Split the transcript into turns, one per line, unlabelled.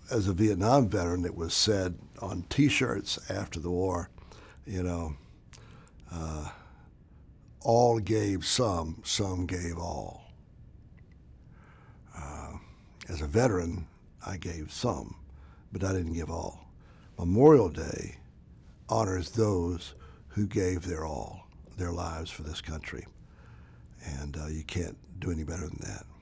as a Vietnam veteran, it was said on T-shirts after the war, you know, all gave some gave all. As a veteran, I gave some, but I didn't give all. Memorial Day honors those who gave their all, their lives for this country, and you can't do any better than that.